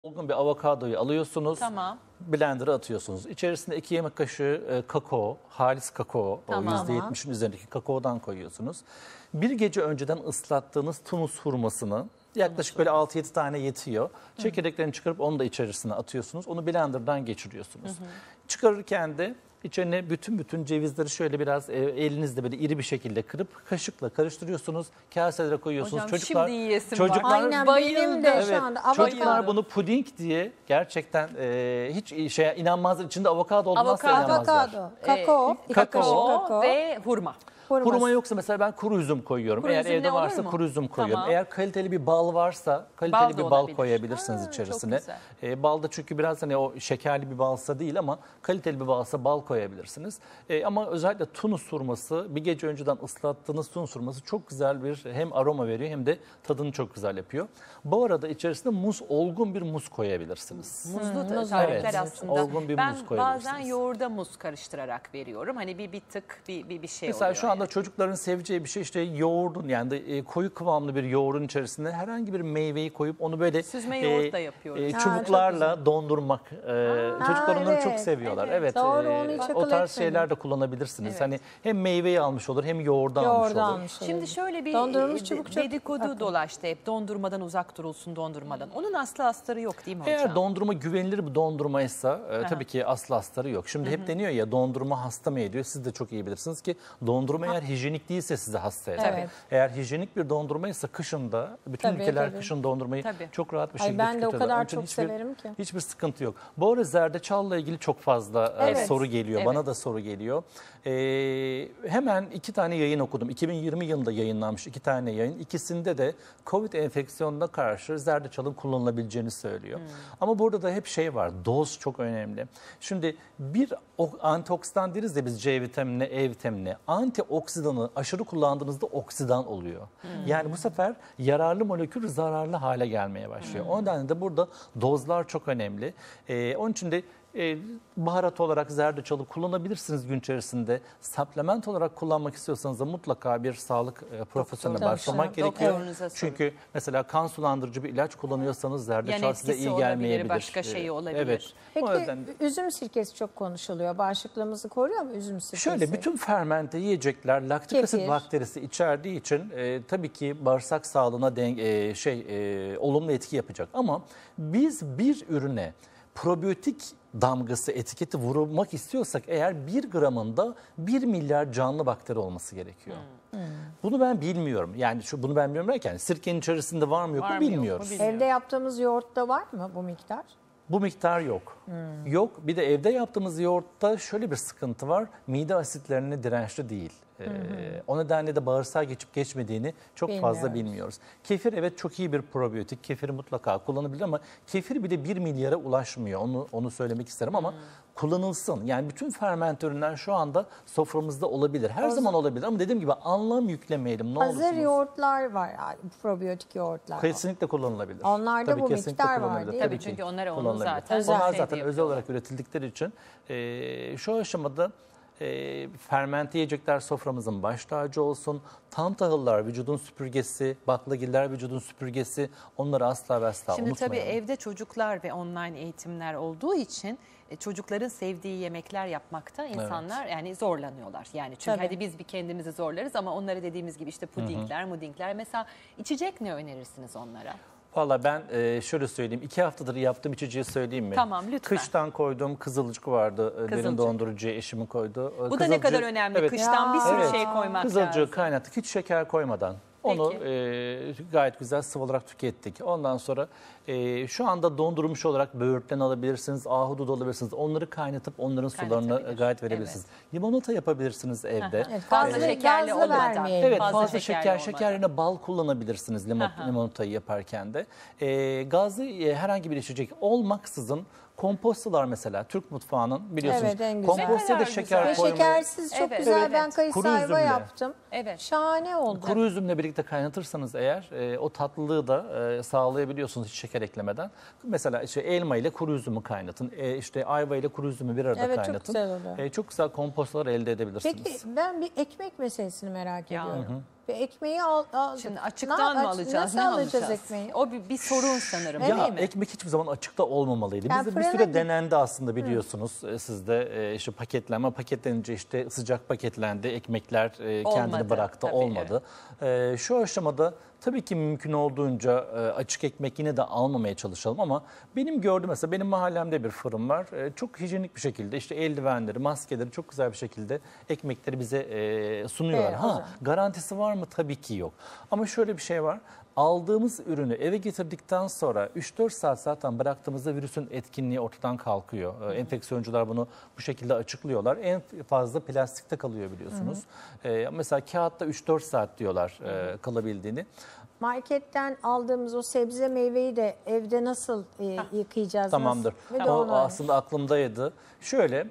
Olgun bir avokadoyu alıyorsunuz, Tamam. blender'a atıyorsunuz. İçerisinde 2 yemek kaşığı kakao, halis kakao, Tamam. o %70'in üzerindeki kakaodan koyuyorsunuz. Bir gece önceden ıslattığınız tunus hurmasını, yaklaşık böyle 6-7 tane yetiyor. Çekirdeklerini çıkarıp onu da içerisine atıyorsunuz. Onu blender'dan geçiriyorsunuz. Çıkarırken de içine bütün cevizleri şöyle biraz elinizle böyle iri bir şekilde kırıp kaşıkla karıştırıyorsunuz. Kaselere koyuyorsunuz. Hocam şimdi yiyesim var. çocuklar Aynen benim Bayıldım. de şu anda. Çocuklar Avokado. bunu puding diye gerçekten hiç inanmazlar. İçinde avokado olmazsa inanmazlar. Avokado, kakao, Kakao ve hurma. Hurma yoksa mesela ben kuru üzüm koyuyorum. Kuru Eğer üzüm evde ne olur varsa mu? kuru üzüm koyuyorum. Tamam. Eğer kaliteli bir bal varsa Bal kaliteli da bir bal olabilir. koyabilirsiniz Çok içerisine. güzel. Balda çünkü biraz hani o şekerli bir balsa değil ama kaliteli bir balsa bal koyabilirsiniz. Ama özellikle tunus hurması, bir gece önceden ıslattığınız tunus hurması çok güzel bir hem aroma veriyor hem de tadını çok güzel yapıyor. Bu arada içerisine olgun bir muz koyabilirsiniz. Muzlu tarifler Evet, aslında. olgun bir Ben muz koyabilirsiniz. bazen yoğurda muz karıştırarak veriyorum. Hani bir tık bir şey Mesela oluyor. şu anda çocukların seveceği bir şey işte yoğurdun yani de, koyu kıvamlı bir yoğurdun içerisinde herhangi bir meyveyi koyup onu böyle Süzme yoğurt da yapıyoruz. çubuklarla dondurmak. Çocuklar onları çok evet. seviyorlar. Evet. Evet. Doğru, onu hiç O akıl tarz etmedim. şeyler de kullanabilirsiniz. Evet. Hani hem meyveyi almış olur hem yoğurdu almış Yoğurdu olur. almış Şimdi oluyor. şöyle bir Dondurulmuş çubuk çok dedikodu akıl. dolaştı hep. Dondurmadan uzak durulsun dondurmadan. Onun aslı astarı yok değil mi hocam? Eğer dondurma güvenilir bir dondurmaysa tabii ki aslı astarı yok. Şimdi hep deniyor ya dondurma hasta mı ediyor? Siz de çok iyi bilirsiniz ki dondurma eğer hijyenik değilse sizi hasta eder. Evet. Eğer hijyenik bir dondurmaysa kışında bütün Tabii, ülkeler tabii. kışın dondurmayı Tabii. çok rahat bir Ay, şekilde ben de o tüketiyorlar. kadar Onun için çok severim ki. Hiçbir sıkıntı yok. Bu arada zerdeçalla ilgili çok fazla Evet. soru geliyor. Evet. Bana da soru geliyor. Hemen 2 tane yayın okudum. 2020 yılında yayınlanmış 2 tane yayın. İkisinde de COVID enfeksiyonuna karşı zerdeçalın kullanılabileceğini söylüyor. Ama burada da hep şey var. Doz çok önemli. Şimdi bir antioksidan deriz ya biz C vitamini, E vitamini. Antioksidanı aşırı kullandığınızda oksidan oluyor. Yani bu sefer yararlı molekül zararlı hale gelmeye başlıyor. O nedenle de burada dozlar çok önemli. Onun için de baharat olarak zerdeçalı kullanabilirsiniz gün içerisinde. Supplement olarak kullanmak istiyorsanız da mutlaka bir sağlık profesyonel başlamak Doktor, gerekiyor. doktorunuza sorun. Çünkü mesela kan sulandırıcı bir ilaç kullanıyorsanız zerdeçal Yan size etkisi iyi olabilir, gelmeyebilir. başka şeyi olabilir. Evet. O Peki yüzden üzüm sirkesi çok konuşuluyor. Bağışıklığımızı koruyor mu üzüm sirkesi? şöyle bütün fermente yiyecekler laktik asit Kefir. bakterisi içerdiği için tabii ki bağırsak sağlığına olumlu etki yapacak. Ama biz bir ürüne probiyotik damgası etiketi vurulmak istiyorsak eğer 1 gramında 1 milyar canlı bakteri olması gerekiyor. Bunu ben bilmiyorum. Yani bunu ben bilmiyorum derken sirkenin içerisinde var mı yok Var mu mı, yok mu bilmiyoruz. bilmiyorum. Evde yaptığımız yoğurtta var mı bu miktar? Bu miktar yok. Yok. Bir de evde yaptığımız yoğurtta şöyle bir sıkıntı var. Mide asitlerine dirençli değil. O nedenle de bağırsağa geçip geçmediğini çok fazla Bilmiyoruz. bilmiyoruz. Kefir evet çok iyi bir probiyotik. Kefiri mutlaka kullanabilir ama kefir bile 1 milyara ulaşmıyor. Onu söylemek isterim ama kullanılsın. Yani bütün fermente ürünler şu anda soframızda olabilir. Her zaman olabilir ama dediğim gibi anlam yüklemeyelim. Ne Hazır olursunuz. yoğurtlar var, yani probiyotik yoğurtlar var. Kesinlikle kullanılabilir. Onlarda bu kesinlikle miktar var kullanılabilir. değil mi? Tabii ki çünkü onlar onun kullanılabilir. zaten Onlar şey zaten diye özel olarak üretildikleri için şu aşamada fermente yiyecekler soframızın baş tacı olsun. Tam tahıllar vücudun süpürgesi, baklagiller vücudun süpürgesi. Onları asla ve asla Şimdi tabii unutmayalım. evde çocuklar ve online eğitimler olduğu için çocukların sevdiği yemekler yapmakta insanlar yani zorlanıyorlar. Yani çünkü Tabii. hadi biz bir kendimizi zorlarız ama onlara dediğimiz gibi işte pudingler, mudingler. Mesela içecek ne önerirsiniz onlara? Valla ben şöyle söyleyeyim. 2 haftadır yaptığım içeceği söyleyeyim mi? Tamam, lütfen. Kıştan koyduğum kızılcık vardı. Derin Kızılcık. dondurucuya eşimin koydu. Bu da ne kadar önemli. Kıştan bir sürü Evet. şey koymak Kızılcığı lazım. kaynattık hiç şeker koymadan. Onu gayet güzel sıvı olarak tükettik. Ondan sonra şu anda dondurulmuş olarak böğürtlen alabilirsiniz, ahududu alabilirsiniz. Onları kaynatıp onların sularını Kaynatabilir. gayet verebilirsiniz. Limonata yapabilirsiniz evde. Evet, Fazla şekerli gazlı olmadan. vermeyelim. Evet Fazla fazla şekerli şeker olmadan. yerine bal kullanabilirsiniz limonatayı yaparken de. Gazlı herhangi bir içecek olmaksızın kompostolar mesela Türk mutfağının biliyorsunuz Evet, en güzel. komposta Ne da kadar şeker Ve güzel. koymayı. şekersiz çok Evet. güzel. Evet. Ben kayısı Kuru ayva üzümle. yaptım. Evet. Şahane oldu. Kuru üzümle birlikte kaynatırsanız eğer o tatlılığı da sağlayabiliyorsunuz hiç şeker eklemeden. Mesela işte elma ile kuru üzümü kaynatın. İşte ayva ile kuru üzümü bir arada Evet, çok kaynatın. güzel oluyor. Çok güzel kompostalar elde edebilirsiniz. Peki ben bir ekmek meselesini merak Ya. ediyorum. Ekmeği Şimdi açıktan mı alacağız? Nasıl Ne alacağız alacağız? ekmeği? O bir sorun sanırım Ya değil mi? ekmek hiçbir zaman açıkta olmamalıydı. Yani Bizde bir fırına süre git- denendi aslında biliyorsunuz. Siz de işte paketlenme paketlenince işte sıcak paketlendi. Ekmekler kendini Olmadı, bıraktı. tabii, Olmadı. Şu aşamada tabii ki mümkün olduğunca açık ekmek yine de almamaya çalışalım ama benim gördüğüm mesela benim mahallemde bir fırın var. Çok hijyenik bir şekilde işte eldivenleri, maskeleri çok güzel bir şekilde ekmekleri bize sunuyorlar. Evet, o Ha, zaman. garantisi var mı? Tabii ki yok. Ama şöyle bir şey var. Aldığımız ürünü eve getirdikten sonra 3-4 saat zaten bıraktığımızda virüsün etkinliği ortadan kalkıyor. Enfeksiyoncular bunu bu şekilde açıklıyorlar. En fazla plastikte kalıyor biliyorsunuz. Mesela kağıtta 3-4 saat diyorlar kalabildiğini. Marketten aldığımız o sebze meyveyi de evde nasıl yıkayacağız? Tamamdır. Nasıl? Ve de O onu- aslında aklımdaydı. Şöyle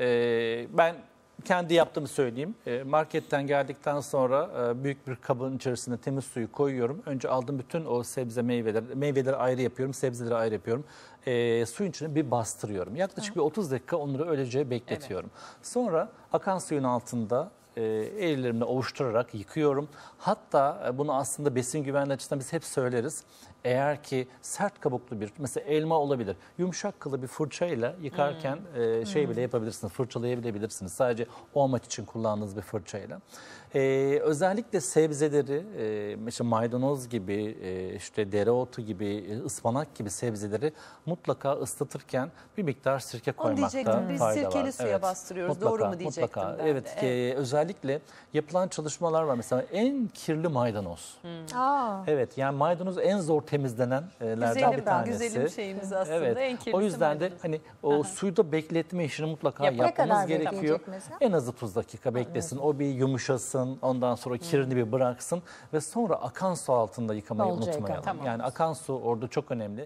ben kendi yaptığımı söyleyeyim. Marketten geldikten sonra büyük bir kabın içerisine temiz suyu koyuyorum. Önce aldığım bütün o sebze meyveleri ayrı yapıyorum, sebzeleri ayrı yapıyorum. Suyun içine bir bastırıyorum. Yaklaşık bir 30 dakika onları öylece bekletiyorum. Sonra akan suyun altında ellerimle ovuşturarak yıkıyorum. Hatta bunu aslında besin güvenliği açısından biz hep söyleriz. Eğer ki sert kabuklu bir mesela elma olabilir. Yumuşak kılı bir fırçayla yıkarken şey bile yapabilirsiniz. Fırçalayabilebilirsiniz. Sadece o amaç için kullandığınız bir fırçayla. Özellikle sebzeleri mesela maydanoz gibi işte dereotu gibi ıspanak gibi sebzeleri mutlaka ıslatırken bir miktar sirke Onu koymakta diyecektim. Biz fayda sirkeli var. suya bastırıyoruz. Mutlaka, Doğru mu diyecektim mutlaka. ben de. Evet, özellikle yapılan çalışmalar var. Mesela en kirli maydanoz. Aa, Evet, yani maydanoz en zor temizlenenlerden Güzelim, bir tanesi. güzelim şeyimiz aslında. Evet. En kirlisi O yüzden de maydanoz. hani o suyda bekletme işini mutlaka Ne yapmamız kadar gerekiyor. bekleyecek mesela? En az 30 dakika beklesin. O bir yumuşasın, ondan sonra kirini bir bıraksın ve sonra akan su altında yıkamayı Bolca unutmayalım. yıkama. Yani akan su orada çok önemli.